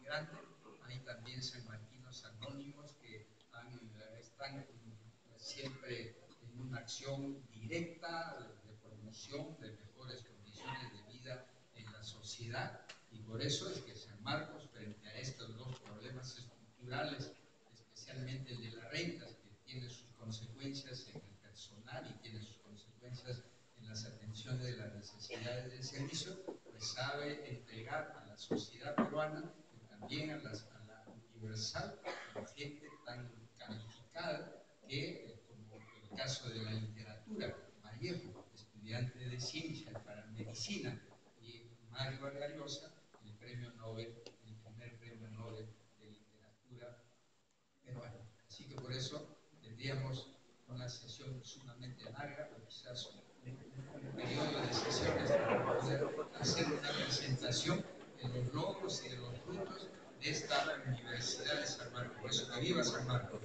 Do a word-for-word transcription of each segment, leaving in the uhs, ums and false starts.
integrante. Hay también sanmarquinos anónimos que han, están siempre en una acción directa de promoción de mejores condiciones de vida en la sociedad, y por eso es que San Marcos, frente a estos dos problemas estructurales, especialmente el de las rentas, que tiene sus consecuencias en el personal y tiene sus consecuencias en las atenciones de las necesidades del servicio, pues sabe entregar a la sociedad peruana y también a, las, a la universal, con gente tan calificada que, eh, como el caso de la literatura, Vallejo, estudiante de ciencia para medicina, y Mario Vargas Llosa, el premio Nobel, el primer premio Nobel de literatura peruana. Así que por eso tendríamos una sesión sumamente larga, o quizás un, un, un periodo de sesiones para poder hacer una presentación de los logros y de los frutos de esta Universidad de San Marcos. Por eso que viva San Marcos.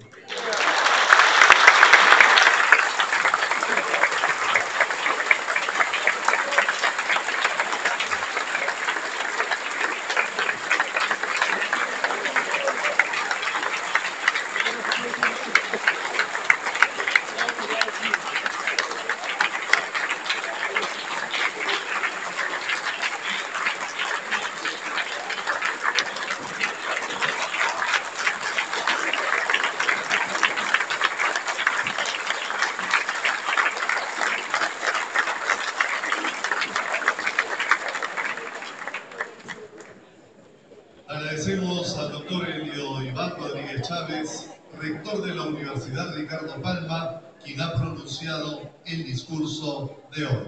Agradecemos al doctor Elio Iván Rodríguez Chávez, rector de la Universidad Ricardo Palma, quien ha pronunciado el discurso de hoy.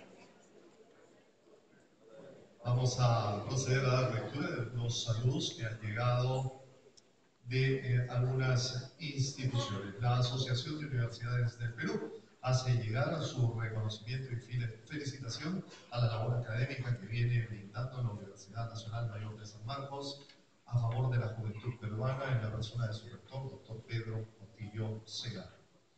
Vamos a proceder a dar lectura de los saludos que han llegado de eh, algunas instituciones. La Asociación de Universidades del Perú hace llegar su reconocimiento y felicitación a la labor académica que viene brindando la Universidad Nacional Mayor de San Marcos a favor de la juventud peruana en la persona de su rector, doctor Pedro Portillo Segarra.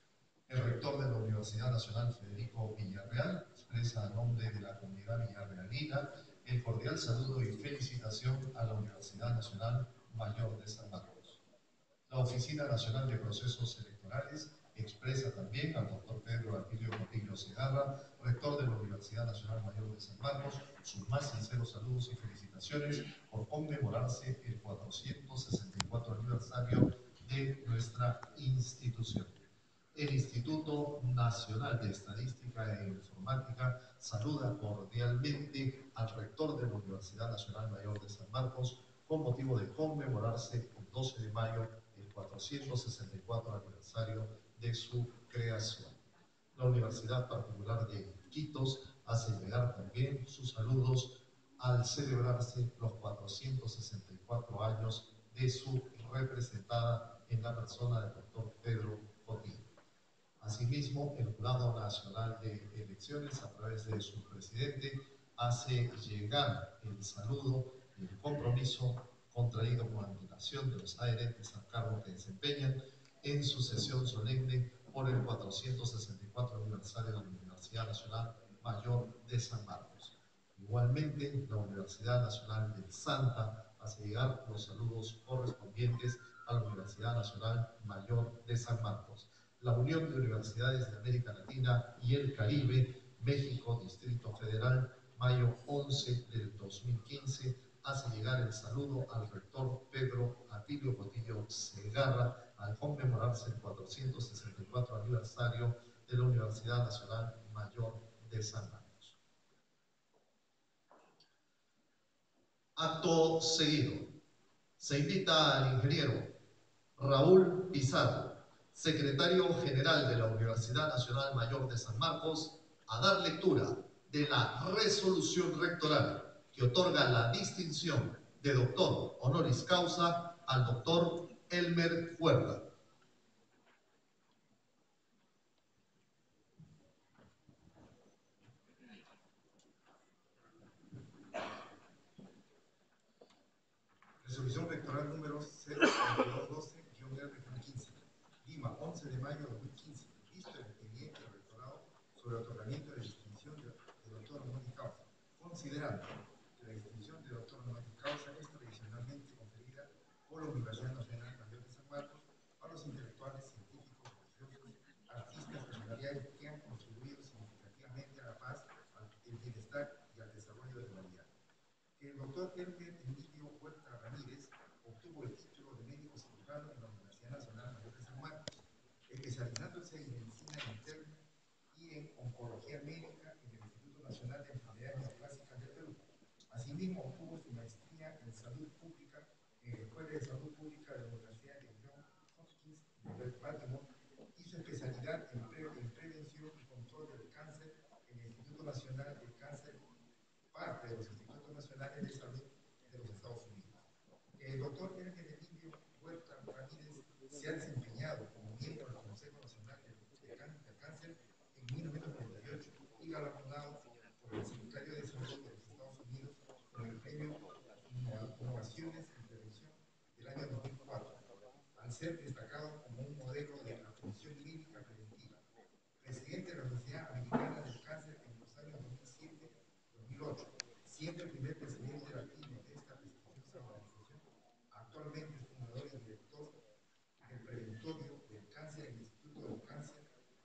El rector de la Universidad Nacional, Federico Villarreal, expresa a nombre de la comunidad villarrealina el cordial saludo y felicitación a la Universidad Nacional Mayor de San Marcos. La Oficina Nacional de Procesos Electorales expresa también al doctor Pedro Atilio Portillo Segarra, rector de la Universidad Nacional Mayor de San Marcos, sus más sinceros saludos y felicitaciones por conmemorarse el cuatrocientos sesenta y cuatro aniversario de nuestra institución. El Instituto Nacional de Estadística e Informática saluda cordialmente al rector de la Universidad Nacional Mayor de San Marcos con motivo de conmemorarse el doce de mayo el cuatrocientos sesenta y cuatro aniversario de su creación. La Universidad Particular de Iquitos hace llegar también sus saludos al celebrarse los cuatrocientos sesenta y cuatro años de su representada en la persona del doctor Pedro Portillo. Asimismo, el Jurado Nacional de Elecciones, a través de su presidente, hace llegar el saludo y el compromiso contraído con antelación de los adherentes al cargo que desempeñan en su sesión solemne por el cuatrocientos sesenta y cuatro aniversario de la Universidad Nacional Mayor de San Marcos. Igualmente, la Universidad Nacional del Santa hace llegar los saludos correspondientes a la Universidad Nacional Mayor de San Marcos. La Unión de Universidades de América Latina y el Caribe, México, Distrito Federal, mayo once del dos mil quince, hace llegar el saludo al rector Pedro Atilio Portillo Segarra al conmemorarse el cuatrocientos sesenta y cuatro aniversario de la Universidad Nacional Mayor de San Marcos. Acto seguido, se invita al ingeniero Raúl Pizarro, secretario general de la Universidad Nacional Mayor de San Marcos, a dar lectura de la resolución rectoral que otorga la distinción de doctor honoris causa al doctor Elmer Huerta. Resolución rectoral número cero veintidós doce R quince, Lima, once de mayo de dos mil quince, visto el expediente del rectorado sobre otorgamiento de distinción de, de doctor honoris causa, considerando que la distinción de doctor honoris causa es tradicionalmente conferida la Universidad Nacional Mayor de San Marcos a los intelectuales, científicos, religiosos, artistas, personalidades que han contribuido significativamente a la paz, al bienestar y al desarrollo de la humanidad. Que el doctor Elmer Emilio Huerta Ramírez obtuvo el título de médico cirujano en la Universidad Nacional Mayor de San Marcos, especializándose en medicina interna y en oncología médica en el Instituto Nacional de Enfermedades Neoplásicas del Perú. Asimismo, obtuvo su maestría en salud pública en la Escuela de Salud Pública de la Universidad de Johns Hopkins de Baltimore y su especialidad en, pre en prevención y control del cáncer en el Instituto Nacional del Cáncer, parte de los Institutos Nacionales de Salud de los Estados Unidos. El doctor Elmer Emilio Huerta Ramírez se ha desempeñado como miembro del Consejo Nacional de, de, de Cáncer en mil novecientos noventa y ocho y galardonado por el Secretario de Salud de los Estados Unidos con el premio Innovaciones en Prevención del año dos mil cuatro, al ser destacado como un modelo de atención médica preventiva. Presidente de la Sociedad Americana del Cáncer en los años dos mil siete a dos mil ocho, siendo el primer presidente latino de esta prestigiosa organización. Actualmente es fundador y director del Preventorio del Cáncer en el Instituto del Cáncer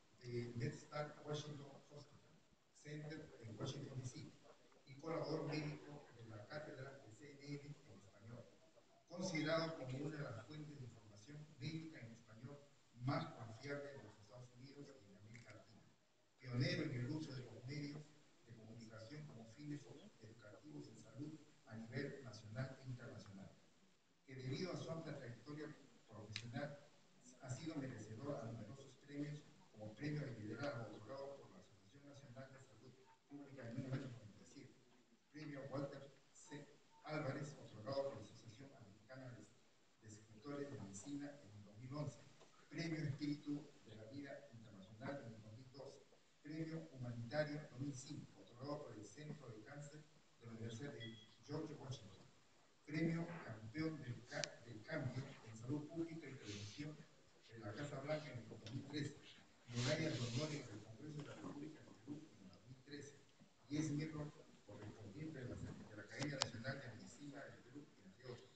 de MedStar Washington Hospital Center en Washington, D C y colaborador médico de la cátedra de C N N en español, considerado como una de las fuentes de información médica en español más confiable de los Estados Unidos y en América Latina, pionero en el uso de los medios de comunicación como fines educativos en salud a nivel nacional e internacional, que debido a su amplia trayectoria profesional ha sido merecedor a numerosos premios, como Premio de Liderazgo otorgado por la Asociación Nacional de Salud Pública en mil novecientos noventa y siete, Premio Walter C. Álvarez otorgado por la Asociación Americana de, de Escritores de Medicina en dos mil once, Premio Espíritu de la Vida Internacional en dos mil doce, Premio Humanitario dos mil cinco otorgado por el Centro de Cáncer de la Universidad de George Washington, Premio Campeón del, Ca del Cambio en Salud Pública y Prevención de la Casa Blanca en el dos mil trece, Medalla de Honor en el Congreso de la República de Perú en el dos mil trece, y es miembro correspondiente de la, de la Academia Nacional de Medicina del Perú, entre otros.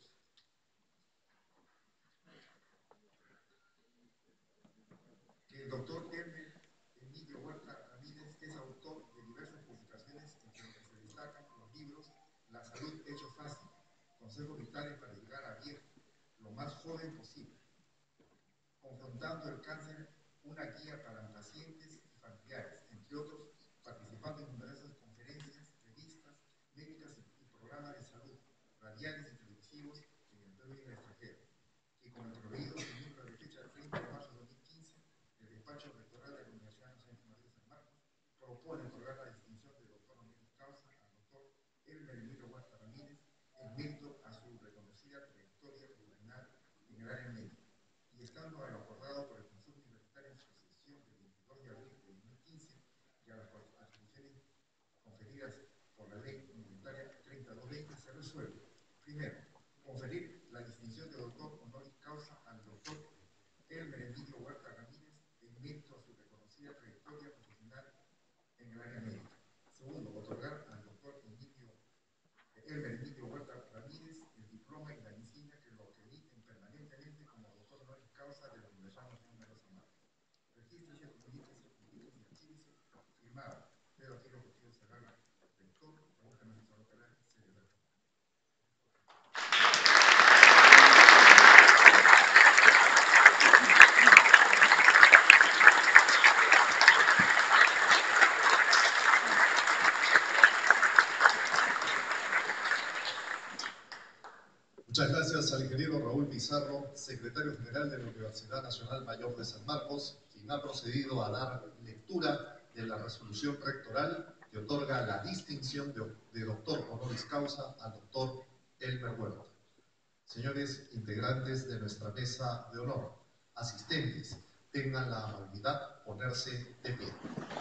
Que el doctor Elmer Emilio Huerta Ramírez es autor de diversas publicaciones, entre las que se destacan los libros La Salud Hecho Fácil, Consejos Vitales para llegar a viejo, lo más joven posible, Confrontando el Cáncer, una guía para pacientes y familiares, entre otros, participando en numerosas conferencias, revistas, médicas y programas de salud, radiales y televisivos en el Perú y en el extranjero, que como introducido en miembro de fecha treinta de marzo de dos mil quince del despacho rectoral de la Universidad Nacional Mayor de San Marcos, propone otorgar la distinción de doctor honoris causa al doctor Elmer Emilio Huerta Ramírez en mérito a su reconocida trayectoria profesional en el área médica, y estando acordado por el Consejo Universitario en su sesión del veintidós de abril de dos mil quince y a las atribuciones conferidas por la ley universitaria treinta y dos veinte, se resuelve: primero, conferir la distinción de doctor honoris causa al doctor Elmer Emilio Huerta Ramírez en mérito a su reconocida trayectoria profesional en el área médica. Segundo, otorgar al doctor Emilio, Elmer Emilio Huerta Ramírez el diploma en la medicina que lo acrediten permanentemente como doctor honoris causa de la Universidad Nacional de San Marcos. Regístrese, comuníquese, publique y archívese. Firmado Pedro Tiro Portillo Serrano, rector, pregúntame si solo para celebrar. Muchas gracias al ingeniero Raúl Pizarro, secretario general de la Universidad Nacional Mayor de San Marcos, quien ha procedido a dar lectura de la resolución rectoral que otorga la distinción de, de doctor honoris causa al doctor Elmer Huerta. Señores integrantes de nuestra mesa de honor, asistentes, tengan la amabilidad de ponerse de pie.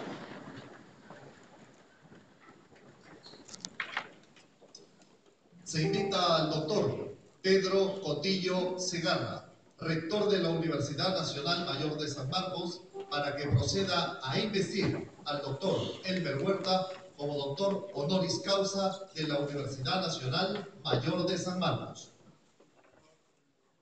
Se invita al doctor Pedro Cotillo Segarra, rector de la Universidad Nacional Mayor de San Marcos, para que proceda a investir al doctor Elmer Huerta como doctor honoris causa de la Universidad Nacional Mayor de San Marcos.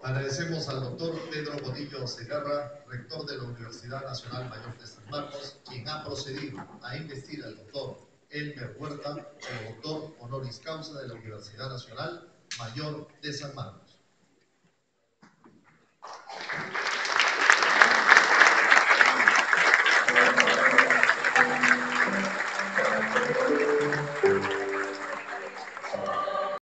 Agradecemos al doctor Pedro Bonillo Segarra, rector de la Universidad Nacional Mayor de San Marcos, quien ha procedido a investir al doctor Elmer Huerta como doctor honoris causa de la Universidad Nacional Mayor de San Marcos.